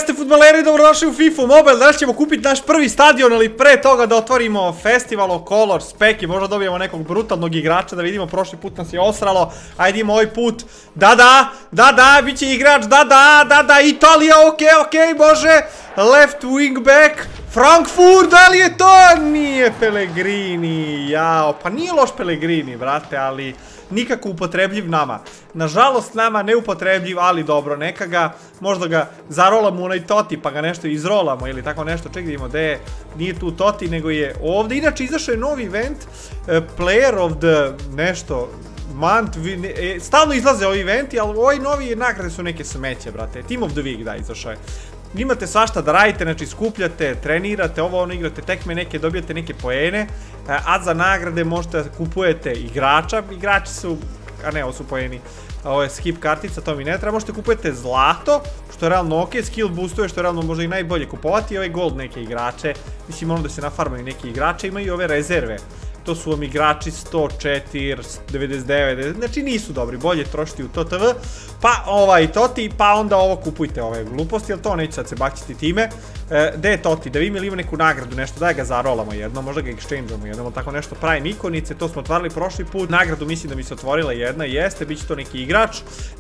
jeste fudbaleri, dobrodošli u FIFA Mobile. Danas ćemo kupiti naš prvi stadion, ali pre toga da otvorimo Festival of Colors pack i možda dobijemo nekog brutalnog igrača, da vidimo, prošli put nas je osralo. Ajde idemo ovaj put. Da, bit će igrač, da, Italija, okej, bože. Left wing back, Frankfurt, da li je to? Nije Pellegrini, jao, pa nije loš Pellegrini, brate, ali nikako upotrebljiv nama. Nažalost nama neupotrebljiv, ali dobro, neka ga, možda ga zarolamo u onaj Totti pa ga nešto izrolamo ili tako nešto. Ček, vidimo gde je, nije tu Totti nego je ovdje. Inače izašao je novi event, Player of the nešto month, stalno izlaze ovi eventi, ali ovi novi nagrade su neke smeće, brate. Team of the week, da, izašao je. Imate svašta da radite, znači skupljate, trenirate, ovo igrate tekme neke, dobijate neke poene, a za nagrade možete kupujete igrača, igrači su, a ne, ovo su poeni, ovo je skip kartica, to mi ne treba, možete kupujete zlato, što je realno ok, skill boostuje, što je realno možda i najbolje kupovati, i ovaj gold neke igrače, mislim ono da se nafarmaju neki igrače, imaju i ove rezerve. To su vam igrači 104, 99, znači nisu dobri, bolje trošiti u TTV, pa ovaj Totti, pa onda ovo kupujte ove gluposti, jer to neće sad se bakćiti time. Gde je Totti, da vidimo ili ima neku nagradu, nešto, daj ga zarolamo jedno, možda ga exchangeamo jedno, tako nešto, pravim ikonice, to smo otvarali prošli put, nagradu mislim da mi se otvorila jedna, jeste, bit će to neki igrač,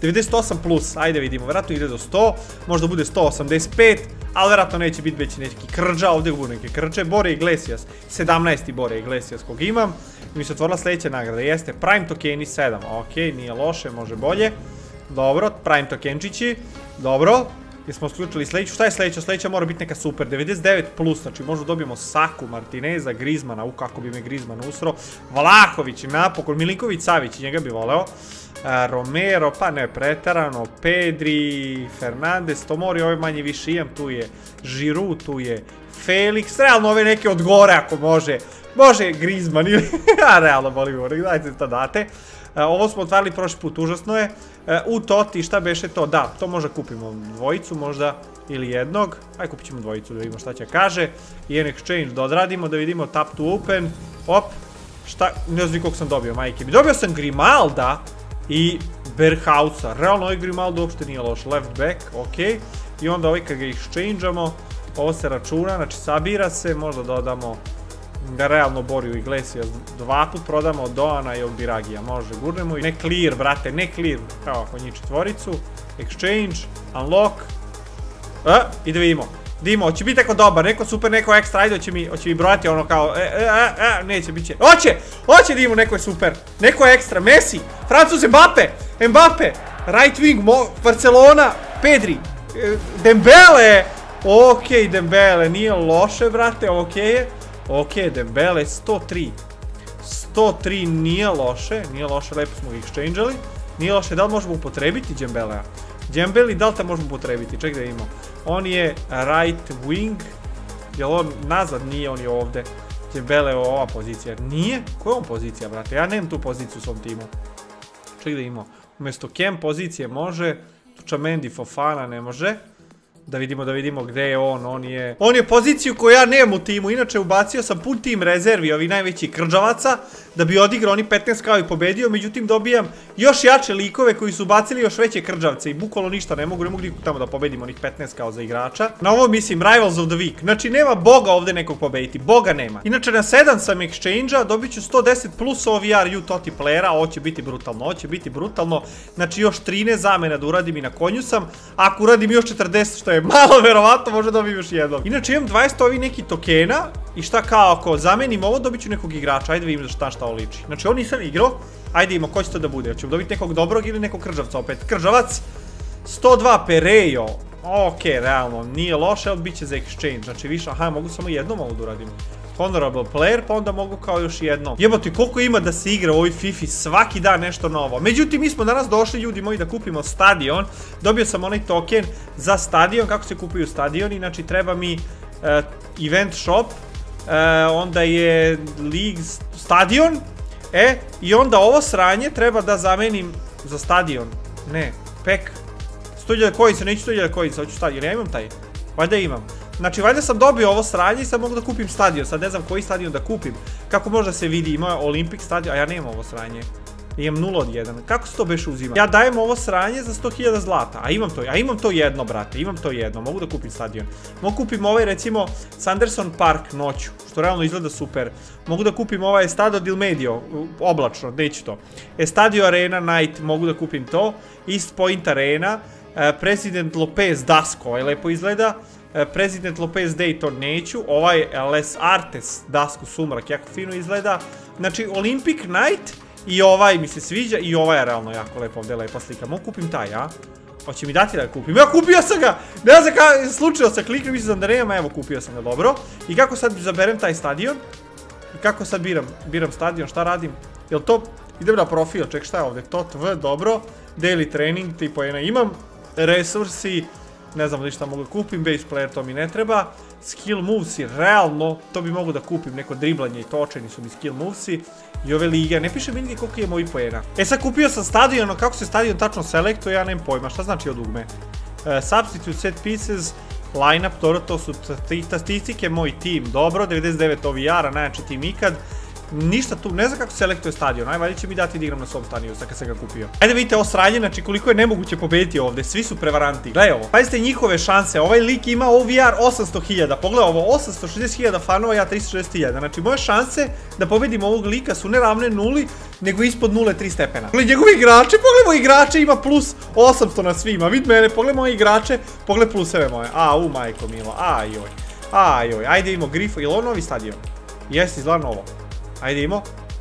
98 plus, ajde vidimo, vjerojatno ide do 100, možda bude 185, ali vjerojatno neće biti već neki krđa, ovdje budu neke krđe, Bore Iglesias, 17. Bore Iglesias kog imam, mi se otvorila sljedeća nagrada, jeste Prime tokeni 7, ok, nije loše, može bolje, dobro, Prime tokenčići, dobro, jesmo sključili sljedeću, šta je sljedeća? Sljedeća mora biti neka super, 99 plus, znači možda dobijemo Saku, Martineza, Griezmana, kako bi me Griezmann usro, Vlahović, napokon, Milinković Savić, njega bi voleo, Romero, pa ne pretarano, Pedri, Fernandez, Tomori, ove manje više imam, tu je Giroud, tu je Felix, realno ove neke od gore ako može, može Griezmann ili, a realno volim gore, dajte to date. Ovo smo otvarili prošli put, užasno je. U Totti, šta beše to? Da, to možda kupimo dvojicu možda, ili jednog. Ajde kupit ćemo dvojicu da vidimo šta će kaže. I en exchange da odradimo, da vidimo tap to open. Op, šta, ne znam koliko sam dobio, majke mi. Dobio sam Grimalda i Berhausa. Realno ovaj Grimaldo uopšte nije loš, left back, ok. I onda ovaj kad ga exchangeamo, ovo se računa, znači sabira se, možda dodamo da realno Boriju Iglesias dva put, prodamo Doana i Obiragija, može, gurnemo i ne clear, brate, ne clear, kao ako njih četvoricu, exchange, unlock, i da vidimo, hoće biti neko dobar, neko super, neko ekstra, ajde, hoće mi brojati ono kao, neće, bit će, hoće da imamo neko je super, neko je ekstra, Messi, Francuz, Mbappe, right wing, Barcelona, Pedri, Dembele, ok, Dembele, nije loše, brate, ok je. Ok, Dembele, 103, nije loše, lepo smo ga exchangeali, nije loše, da li možemo upotrebiti Dembelea? Dembele, da li te možemo upotrebiti, ček da imamo, on je right wing, jel on nazad, nije, on je ovdje, Dembele je ova pozicija, nije? Koja je on pozicija, brate, ja nemam tu poziciju u svom timu, ček da imamo, umjesto Kem pozicije može, Tučamendi, Fofana ne može. Da vidimo gdje je on je poziciju koju ja nemam u timu, inače ubacio sam pun tim rezervi, ovi najveći krđavaca, da bi odigrao oni 15 kao i pobedio, međutim dobijam još jače likove koji su ubacili još veće krđavce i bukvalno ništa ne mogu nikog tamo da pobedim onih 15 kao za igrača. Na ovo mislim Rivals of the Week, znači nema boga ovdje nekog pobediti, boga nema. Inače na 7 sam exchange-a, dobit ću 110 plus OVR U Totti playera, ovo će biti brutalno, znači još 13 zamena da uradim i na konju sam, ako uradim još 40 što je malo verovatno, možda dobijem još jednog. Inače imam 20 ovih neki tokena i šta kao ako zamenim ovo dobit ću nekog igrača, ajde vidim šta ovo liči. Znači ovo nisam igrao, ajde imamo ko će to da bude, ćemo dobiti nekog dobrog ili nekog krđavca opet. Krđavac, 102 Perejo, ok, realno, nije loše, ali bit će za exchange, znači više, aha, mogu samo jednom ovo da uradim. Honorable player, pa onda mogu kao još jedno. Jebote, koliko ima da se igra u ovoj FIFA, svaki dan nešto novo. Međutim, mi smo danas došli, ljudi moji, da kupimo stadion. Dobio sam onaj token za stadion, kako se kupuju stadioni, znači treba mi event shop, onda je league stadion, i onda ovo sranje treba da zamenim za stadion. Ne, pack. 100.000 kojica, neću 100.000 kojica, hoću stadion, ja imam taj. Valjda imam. Znači, valjda sam dobio ovo sranje i sad mogu da kupim stadion, sad ne znam koji stadion da kupim. Kako možda se vidi, ima Olympic stadion, a ja nemam ovo sranje. Imam 0 od 1. Kako se to beše uzima? Ja dajem ovo sranje za 100.000 zlata. A imam to jedno, brate. Imam to jedno. Mogu da kupim stadion. Mogu kupim ovaj, recimo, Sanderson Park noću. Što realno izgleda super. Mogu da kupim ovaj Estadio del Medio. Oblačno, neću to. Estadio Arena Night. Mogu da kupim to. East Point Arena. President Lopez Dasko. Ovaj lepo izgleda. President Lopez Dayton neću. Ovaj Les Artes Dasko Sumrak. Jako fino izgleda. Znači, Olympic Night. I ovaj mi se sviđa i ovaj je realno jako lepo, ovdje je lepa slika. Mogu kupim taj, a? Hoće mi dati da ga kupim? Ja, kupio sam ga! Ne znam kada, slučajno sam kliknuo, mislim da nema, evo kupio sam ga, dobro. I kako sad zaberem taj stadion? I kako sad biram stadion, šta radim? Jel to, idem na profil, ček šta je ovdje, TOTV, dobro. Daily training, tipo imam resursi, ne znam da šta mogu da kupim, base player to mi ne treba. Skill movesi, realno, to bi mogu da kupim, neko driblanje i točeni su mi skill movesi. I ove lige, ne piše mi nigdje koliko je mojih poena. E sad kupio sam stadion, kako se stadion tačno selektuje, ja nemam pojma, šta znači od dugme? Substitute set pieces, line-up, dobro, to su statistike, moj tim, dobro, 99 OVR-a, najjači tim ikad. Ništa tu, ne znam kako selektuje stadion, ajde će mi dati da igram na svom stadionu, sad kad sam ga kupio. Ajde vidite ovo sranje, znači koliko je nemoguće pobediti ovdje, svi su prevaranti. Gledaj ovo, pazite njihove šanse, ovaj lik ima OVR 800.000, pogledaj ovo, 860.000 fanova, ja 360.000, znači moje šanse da pobedim ovog lika su ne ravne nuli, nego ispod 0,3 stepena. Pogledaj njegovi igrače, pogledaj moji igrače, ima plus 800 na svima, vid mene, pogledaj moje igrače, pogledaj pluseve moje, majko milo, ajoj, ajde imamo Grifo, je li ovo novi stadion? Jesi, izgleda novo. Ajde imamo,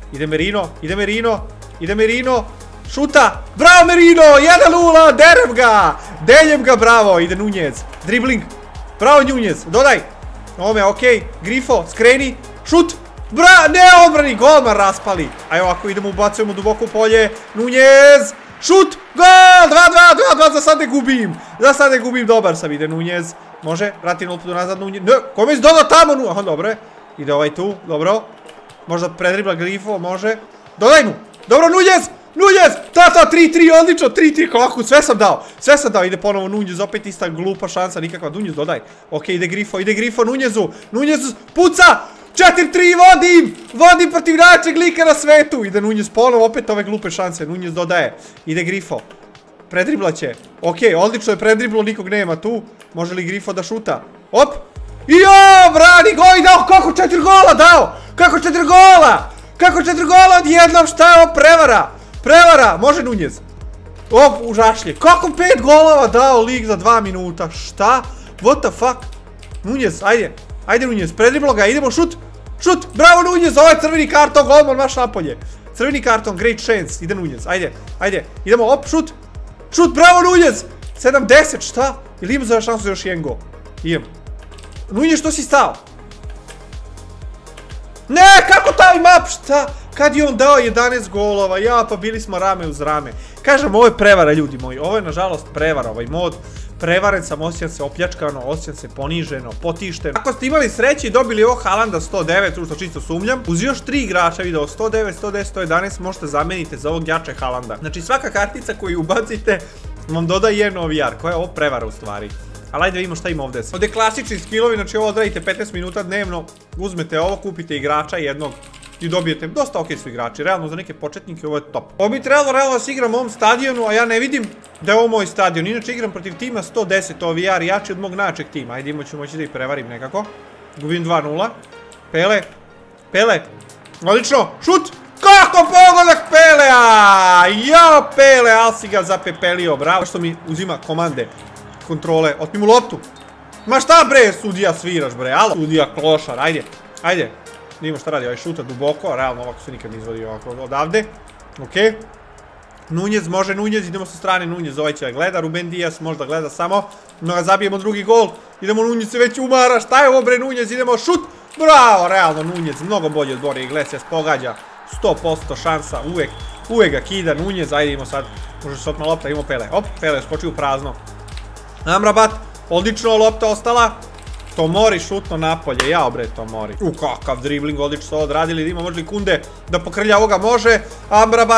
ide Merino, šuta, bravo Merino, 1-0, deljem ga, bravo, ide Nunez, dribling, bravo Nunez, dodaj, ome, okej, Grifo, skreni, šut, ne odbrani, golman raspali, ajde ovako idemo, ubacujemo duboko u polje, Nunez, šut, gol, 2-2, za sad ne gubim, dobar sam, ide Nunez, može, vratim loptu nazad Nunez, ne, kome si dodao tamo, aha, dobro je, ide ovaj tu, dobro. Možda predribla Grifo, može. Dodaj mu! Dobro, Nunez! Ta, 3-3, odlično, 3-3, kako, sve sam dao, ide ponovo Nunez, opet ista glupa šansa, nikakva, Nunez, dodaj. Ok, ide Grifo, Nunez, puca! 4-3, vodim protiv najjačeg lika na svetu, ide Nunez ponovo, opet ove glupe šanse, Nunez dodaje, ide Grifo. Predribla će, ok, odlično je predriblo, nikog nema tu, može li Grifo da šuta? Op! Jo, brani, gol dao, kako 4 gola dao? Kako 4 gola odjednom, šta je ovo, prevara, može Nunez. Op, užašlje, kako 5 golova dao lik za 2 minuta, šta? What the fuck? Nunez, ajde Nunez, predriblo ga, idemo, šut, bravo Nunez, ovo je crveni karton, golman maš napolje. Crveni karton, great chance, ide Nunez, ajde, idemo, op, šut, bravo Nunez, 70, šta? Ili imam za šansu još jedan gol? Imam. Nunez, što si stao? Ne, kako taj map, šta? Kad je on dao 11 golova, pa bili smo rame uz rame. Kažem, ovo je prevara, ljudi moji, ovo je nažalost prevara, ovaj mod. Prevaren sam, osjećam se opljačkano, osjećam se poniženo, potišteno. Ako ste imali sreće i dobili ovo Haalanda 109, što čisto sumnjam, uz još 3 igrača video 109, 110, 111 možete zameniti za ovog jače Haalanda. Znači svaka kartica koju ubacite vam dodaje jedan OVR, koja je ovo prevara u stvari. Ali ajde vidimo šta ima ovdje. Ovdje klasični skillovi, znači ovo odradite 15 minuta dnevno, uzmete ovo, kupite igrača jednog i dobijete, dosta ok su igrači, realno za neke početnike ovo je top. Ovo bi trebalo realno da se igram u ovom stadionu, a ja ne vidim da je ovo moj stadion, inače igram protiv tima 110 OVR, jači od mog najjačeg tima, ajde imamo ću moći da ih prevarim nekako. Gubim 2-0, Pele, odlično, šut, kako pogodak Pelea, jao Pele, ali si ga zapepelio, bravo, što mi uzima komande. Kontrole, otmi mu loptu. Ma šta bre, sudija sviraš bre, alo. Sudija klošar, ajde. Vidimo šta radi, ovaj šuta duboko, realno ovako se nikad ne izvodi ovako odavde. Ok. Nunez, može Nunez, idemo sa strane Nunez, ovaj će da gleda, Ruben Dias možda gleda samo. No ga zabijemo drugi gol, idemo Nunez se već umara, šta je ovo bre Nunez, idemo šut. Bravo, realno Nunez, mnogo bolje od Borja Iglesias, pogađa. 100% šansa, uvek ga kida Nunez, ajde idemo sad, može se otma lopta, imamo Pele, op, Pele skoči u prazno. Amrabat, odlično lopta ostala. Tomori šutno napolje, jao bre Tomori. Kakav dribling, odlično su odradili, ima možda i Kunde da pokrlja ovoga, može. Amrabat,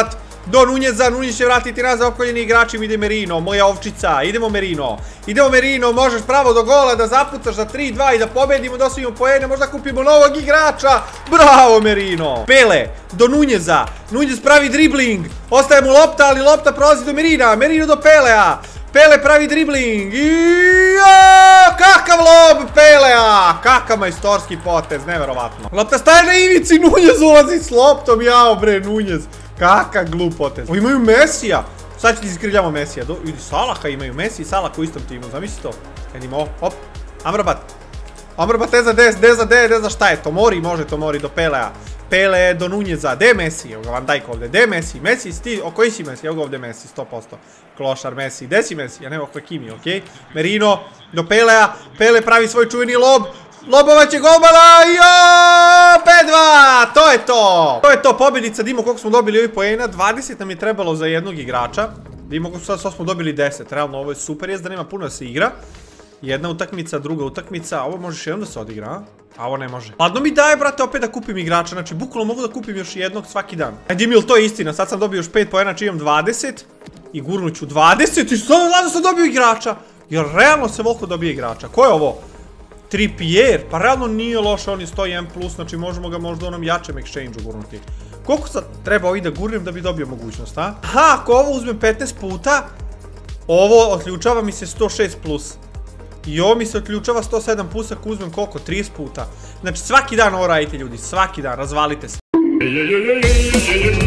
do Nunjeza, Nunjez će vratiti nazad, okoljeni igrači, ide Merino, moja ovčica, idemo Merino, možeš pravo do gola da zapucaš za 3-2 i da pobedimo, da osvojimo poene, možda kupimo novog igrača, bravo Merino. Pele, do Nunjeza, Nunjez pravi dribling, ostaje mu lopta, ali lopta prolazi do Merina, Merino do Pelea, Pele pravi dribling i kakav lob Pelea, kakav majstorski potez, neverovatno. Lopta staje na ivici, Nunjez ulazi s loptom, jao bre Nunjez, kakav glup potez. Imaju Mesija, sad ću ti iskrivljamo Mesija, vidi Salaha imaju, Messi i Salah u istom timu, zamisli to. Edimo, hop, Amrabat, ne za šta je, Tomori može, Tomori do Pelea. Pele do Nunjeza, gde je Messi? Evo ga Van Dijk ovdje, gde je Messi? Messi si ti, o koji si Messi? Evo ga ovdje Messi, 100%. Klošar Messi, gde si Messi? Ja nema Hakimi, okej? Merino do Pelea, Pele pravi svoj čuveni lob, lobovaće golmana, jo, 5-2, to je to! To je to, pobjedica, dimo koliko smo dobili ovih poena, 20 nam je trebalo za jednog igrača. Dimo koliko sad smo dobili 10, realno ovo je super, jest da nema puno da se igra. Jedna utakmica, druga utakmica, ovo možeš jednom da se odigra, a ovo ne može. Ladno mi daje, brate, opet da kupim igrača, znači bukvalno mogu da kupim još jednog svaki dan. Ajde Mil, to je istina, sad sam dobio još 5 poena, znači imam 20 i gurnuću 20 i sad sam dobio igrača. Jer realno se volko dobije igrača. Ko je ovo? Trippier, pa realno nije loše, on je 101+, znači možemo ga možda onom jačem exchange-u gurnuti. Koliko sad treba ovih da gurnem da bi dobio mogućnost, a? Aha, ako ovo uzmem 15 puta, ovo otključava mi se 106+. I ovo mi se otključava 107 puta ako uzmem koliko? 30 puta. Znači svaki dan ovo radite ljudi, svaki dan, razvalite se.